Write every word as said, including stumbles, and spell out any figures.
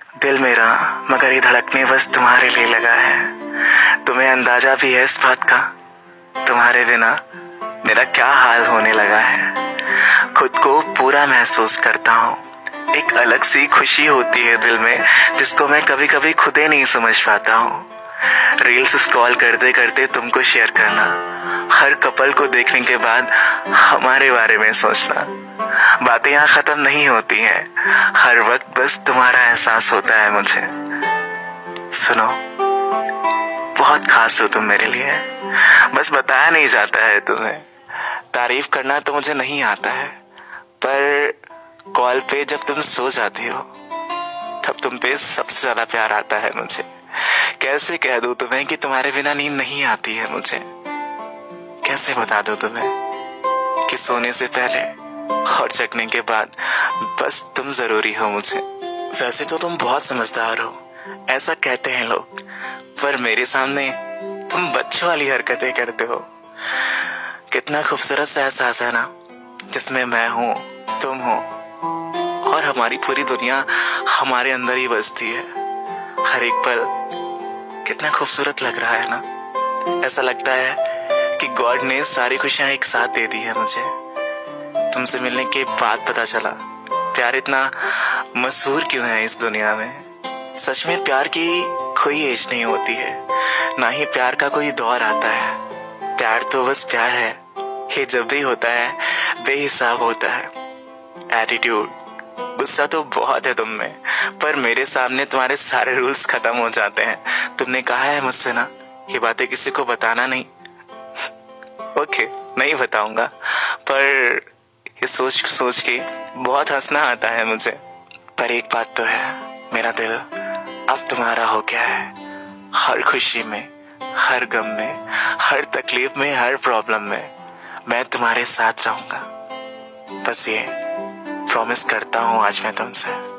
दिल मेरा मगर ये धड़कने बस तुम्हारे लिए लगा है। तुम्हें अंदाजा भी है इस बात का, तुम्हारे बिना मेरा क्या हाल होने लगा है। खुद को पूरा महसूस करता हूँ, एक अलग सी खुशी होती है दिल में जिसको मैं कभी कभी खुद ही नहीं समझ पाता हूँ। रील्स स्क्रॉल करते करते तुमको शेयर करना, हर कपल को देखने के बाद हमारे बारे में सोचना, बातें यहाँ खत्म नहीं होती हैं, हर वक्त बस तुम्हारा एहसास होता है मुझे। सुनो, बहुत खास हो तुम मेरे लिए, बस बताया नहीं जाता है तुम्हें। तारीफ करना तो मुझे नहीं आता है, पर कॉल पे जब तुम सो जाती हो तब तुम पे सबसे ज्यादा प्यार आता है मुझे। कैसे कह दूं तुम्हें कि तुम्हारे बिना नींद नहीं आती है मुझे। कैसे बता दूं तुम्हें कि सोने से पहले और जगने के बाद बस तुम जरूरी हो मुझे। वैसे तो तुम बहुत समझदार हो, ऐसा कहते हैं लोग, पर मेरे सामने तुम बच्चों वाली हरकतें करते हो। कितना खूबसूरत सा एहसास है ना, जिसमें मैं हूँ, तुम हो और हमारी पूरी दुनिया हमारे अंदर ही बसती है। हर एक पल कितना खूबसूरत लग रहा है ना। ऐसा लगता है कि गॉड ने सारी खुशियां एक साथ दे दी है मुझे। तुमसे मिलने के बाद पता चला प्यार इतना मशहूर क्यों है इस दुनिया में। सच में प्यार की कोई एज नहीं होती है, ना ही प्यार का कोई दौर आता है। प्यार तो बस प्यार है, ये जब भी होता है बेहिसाब होता है। एटीट्यूड, गुस्सा तो बहुत है तुम में, पर मेरे सामने तुम्हारे सारे रूल्स खत्म हो जाते हैं। तुमने कहा है मुझसे ना, ये बातें किसी को बताना नहीं। ओके, नहीं बताऊंगा, पर ये सोच सोच के बहुत हंसना आता है मुझे। पर एक बात तो है, मेरा दिल अब तुम्हारा हो गया है। हर खुशी में, हर गम में, हर तकलीफ में, हर प्रॉब्लम में मैं तुम्हारे साथ रहूंगा। बस ये प्रॉमिस करता हूँ आज मैं तुमसे।